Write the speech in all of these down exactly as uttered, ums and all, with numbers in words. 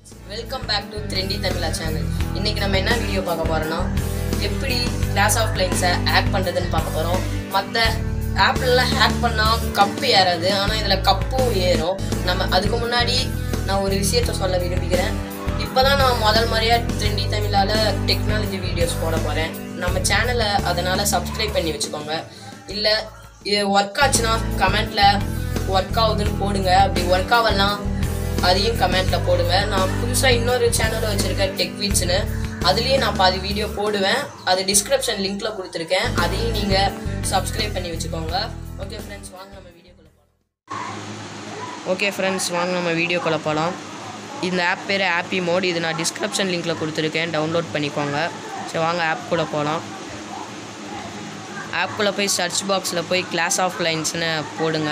Welcome back to Trendy Tamila channel. இன்னைக்கு நம்ம என்ன வீடியோ பார்க்க போறோம்னா எப்படி Clash of Clans ஹேக் பண்றதுன்னு பார்க்க போறோம். மத்த ஆப்ல ஹேக் பண்ணா கப் ஏறாது, ஆனா இதுல கப்பும் ஏறும். நம்ம அதுக்கு முன்னாடி நான் ஒரு விஷயத்தை சொல்ல விரும்புகிறேன். இப்போதான் நான் முதல் முறையா Trendy Tamilaல டெக்னாலஜி வீடியோஸ் போட போறேன். நம்ம சேனலை அதனால சப்ஸ்கிரைப் பண்ணி வச்சுக்கோங்க. இல்ல இது ஒர்க் ஆச்சுன்னா கமெண்ட்ல ஒர்க் ஆகுதுன்னு போடுங்க. அப்படி ஒர்க் ஆகலாம் அதையும் கமெண்ட்ல போடுங்க. நான் புதுசாக இன்னொரு சேனலில் வச்சுருக்கேன் டெக் வீட்ஸ்னு, அதுலேயும் நான் பாதி வீடியோ போடுவேன். அது டிஸ்கிரிப்ஷன் லிங்க்ல கொடுத்துருக்கேன், அதையும் நீங்கள் சப்ஸ்கிரைப் பண்ணி வச்சுக்கோங்க. ஓகே ஃப்ரெண்ட்ஸ், வாங்க நம்ம வீடியோக்குள்ளே போகலாம். ஓகே ஃப்ரெண்ட்ஸ் வாங்க நம்ம வீடியோக்குள்ளே போகலாம். இந்த ஆப் பேர் ஆப்பி மோட். இது நான் டிஸ்கிரிப்ஷன் லிங்க்ல கொடுத்துருக்கேன், டவுன்லோட் பண்ணிக்கோங்க. சரி வாங்க ஆப்குள்ளே போகலாம். ஆப்குள்ளே போய் சர்ச் பாக்ஸில் போய் கிளாஷ் ஆஃப் கிளைன்ஸ்னு போடுங்க.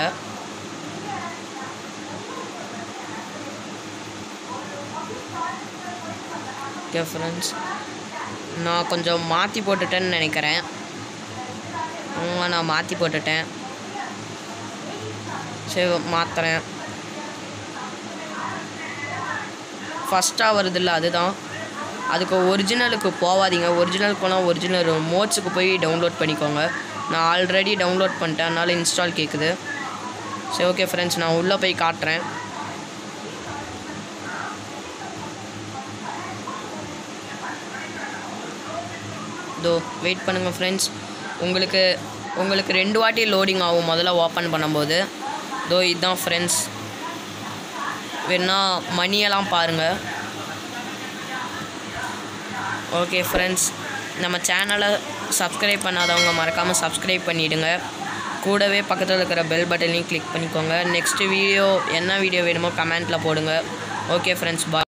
ஓகே ஃப்ரெண்ட்ஸ், நான் கொஞ்சம் மாற்றி போட்டுட்டேன்னு நினைக்கிறேன். நான் மாற்றி போட்டுட்டேன். சரி மாற்றுறேன். ஃபஸ்ட்டாக வருதில்ல அதுதான். அதுக்கு ஒரிஜினலுக்கு போகாதீங்க. ஒரிஜினல் போனால் ஒரிஜினல் மோட்ஸுக்கு போய் டவுன்லோட் பண்ணிக்கோங்க. நான் ஆல்ரெடி டவுன்லோட் பண்ணிட்டேன், அதனால் இன்ஸ்டால் கேட்குது. சரி ஓகே ஃப்ரெண்ட்ஸ், நான் உள்ளே போய் காட்டுறேன். தோ வெயிட் பண்ணுங்கள் ஃப்ரெண்ட்ஸ். உங்களுக்கு உங்களுக்கு ரெண்டு வாட்டி லோடிங் ஆகும் முதல்ல ஓப்பன் பண்ணும்போது. தோ இதுதான் ஃப்ரெண்ட்ஸ். வேணா மணியெல்லாம் பாருங்கள். ஓகே ஃப்ரெண்ட்ஸ், நம்ம சேனலை சப்ஸ்கிரைப் பண்ணாதவங்க மறக்காமல் சப்ஸ்கிரைப் பண்ணிவிடுங்க. கூடவே பக்கத்தில் இருக்கிற பெல் பட்டனையும் கிளிக் பண்ணிக்கோங்க. நெக்ஸ்ட்டு வீடியோ என்ன வீடியோ வேணுமோ கமெண்ட்டில் போடுங்க. ஓகே ஃப்ரெண்ட்ஸ், பாய்.